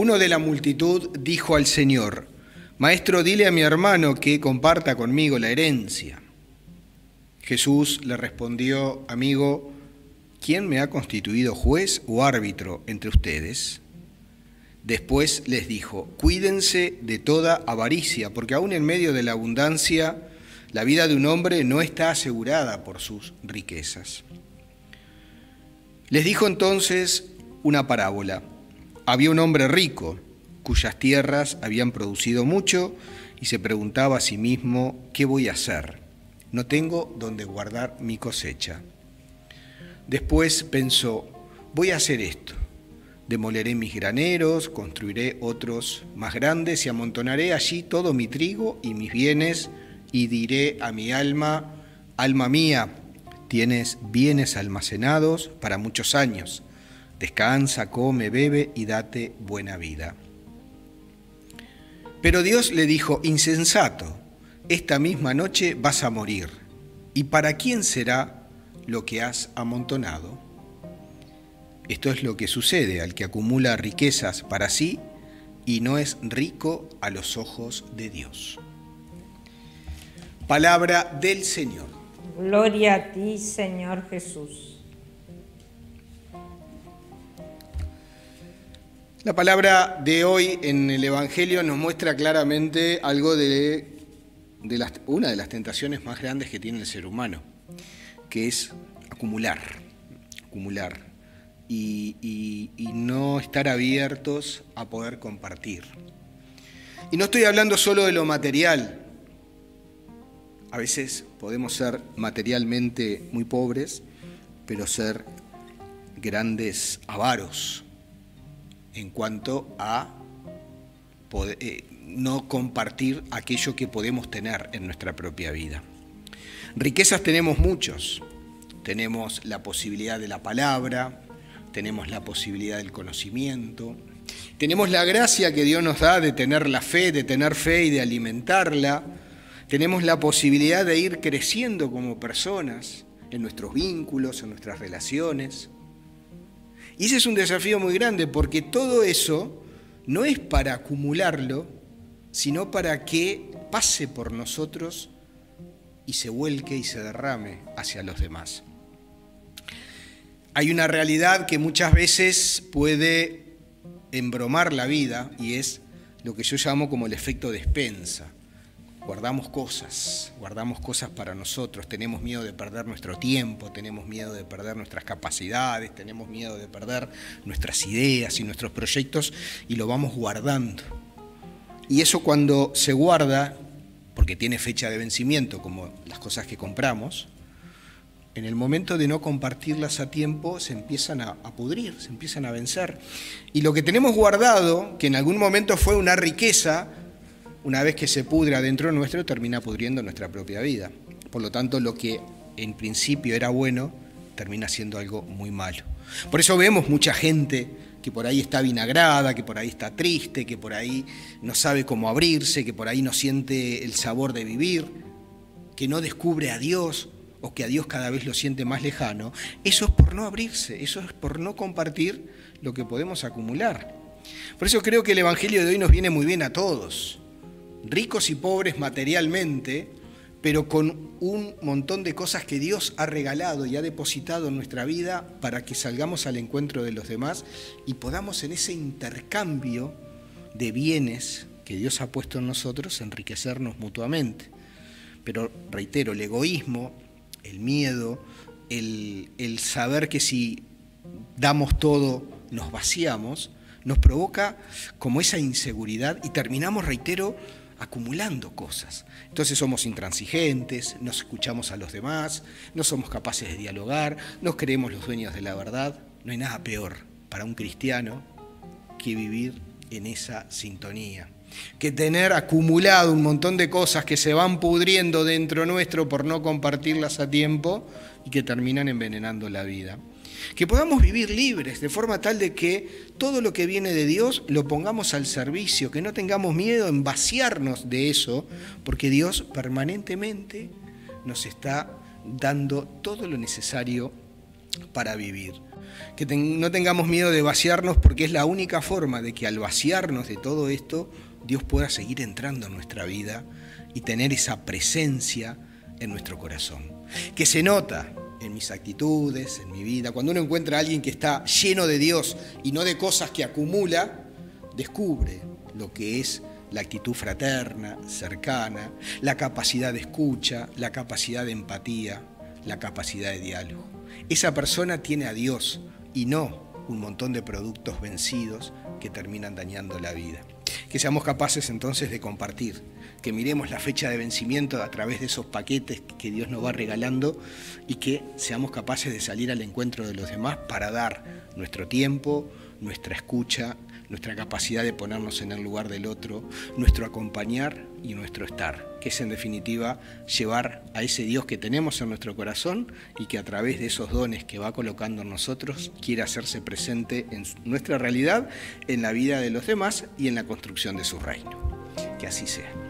Uno de la multitud dijo al Señor: Maestro, dile a mi hermano que comparta conmigo la herencia. Jesús le respondió: Amigo, ¿quién me ha constituido juez o árbitro entre ustedes? Después les dijo: Cuídense de toda avaricia, porque aún en medio de la abundancia, la vida de un hombre no está asegurada por sus riquezas. Les dijo entonces una parábola. Había un hombre rico, cuyas tierras habían producido mucho, y se preguntaba a sí mismo: ¿qué voy a hacer? No tengo donde guardar mi cosecha. Después pensó: voy a hacer esto. Demoleré mis graneros, construiré otros más grandes y amontonaré allí todo mi trigo y mis bienes, y diré a mi alma: alma mía, tienes bienes almacenados para muchos años. Descansa, come, bebe y date buena vida. Pero Dios le dijo: insensato, esta misma noche vas a morir. ¿Y para quién será lo que has amontonado? Esto es lo que sucede al que acumula riquezas para sí y no es rico a los ojos de Dios. Palabra del Señor. Gloria a ti, Señor Jesús. La palabra de hoy en el Evangelio nos muestra claramente algo de una de las tentaciones más grandes que tiene el ser humano, que es acumular y no estar abiertos a poder compartir. Y no estoy hablando solo de lo material. A veces podemos ser materialmente muy pobres, pero ser grandes avaros en cuanto a no compartir aquello que podemos tener en nuestra propia vida. Riquezas tenemos muchos. Tenemos la posibilidad de la palabra, tenemos la posibilidad del conocimiento, tenemos la gracia que Dios nos da de tener la fe, de tener fe y de alimentarla. Tenemos la posibilidad de ir creciendo como personas en nuestros vínculos, en nuestras relaciones. Y ese es un desafío muy grande, porque todo eso no es para acumularlo, sino para que pase por nosotros y se vuelque y se derrame hacia los demás. Hay una realidad que muchas veces puede embromar la vida y es lo que yo llamo como el efecto despensa. Guardamos cosas para nosotros, tenemos miedo de perder nuestro tiempo, tenemos miedo de perder nuestras capacidades, tenemos miedo de perder nuestras ideas y nuestros proyectos y lo vamos guardando. Y eso cuando se guarda, porque tiene fecha de vencimiento como las cosas que compramos, en el momento de no compartirlas a tiempo se empiezan a pudrir, se empiezan a vencer. Y lo que tenemos guardado, que en algún momento fue una riqueza, una vez que se pudra dentro nuestro, termina pudriendo nuestra propia vida. Por lo tanto, lo que en principio era bueno, termina siendo algo muy malo. Por eso vemos mucha gente que por ahí está vinagrada, que por ahí está triste, que por ahí no sabe cómo abrirse, que por ahí no siente el sabor de vivir, que no descubre a Dios o que a Dios cada vez lo siente más lejano. Eso es por no abrirse, eso es por no compartir lo que podemos acumular. Por eso creo que el Evangelio de hoy nos viene muy bien a todos, ricos y pobres materialmente, pero con un montón de cosas que Dios ha regalado y ha depositado en nuestra vida para que salgamos al encuentro de los demás y podamos en ese intercambio de bienes que Dios ha puesto en nosotros enriquecernos mutuamente. Pero reitero, el egoísmo, el miedo, el saber que si damos todo nos vaciamos, nos provoca como esa inseguridad y terminamos, reitero, acumulando cosas. Entonces somos intransigentes, no escuchamos a los demás, no somos capaces de dialogar, nos creemos los dueños de la verdad. No hay nada peor para un cristiano que vivir en esa sintonía, que tener acumulado un montón de cosas que se van pudriendo dentro nuestro por no compartirlas a tiempo y que terminan envenenando la vida. Que podamos vivir libres, de forma tal de que todo lo que viene de Dios lo pongamos al servicio, que no tengamos miedo en vaciarnos de eso, porque Dios permanentemente nos está dando todo lo necesario para vivir. que no tengamos miedo de vaciarnos, porque es la única forma de que al vaciarnos de todo esto, Dios pueda seguir entrando en nuestra vida y tener esa presencia en nuestro corazón, que se nota en mis actitudes, en mi vida. Cuando uno encuentra a alguien que está lleno de Dios y no de cosas que acumula, descubre lo que es la actitud fraterna, cercana, la capacidad de escucha, la capacidad de empatía, la capacidad de diálogo. Esa persona tiene a Dios y no un montón de productos vencidos que terminan dañando la vida. Que seamos capaces entonces de compartir, que miremos la fecha de vencimiento a través de esos paquetes que Dios nos va regalando y que seamos capaces de salir al encuentro de los demás para dar nuestro tiempo, nuestra escucha, nuestra capacidad de ponernos en el lugar del otro, nuestro acompañar y nuestro estar, que es en definitiva llevar a ese Dios que tenemos en nuestro corazón y que a través de esos dones que va colocando en nosotros quiere hacerse presente en nuestra realidad, en la vida de los demás y en la construcción de su reino. Que así sea.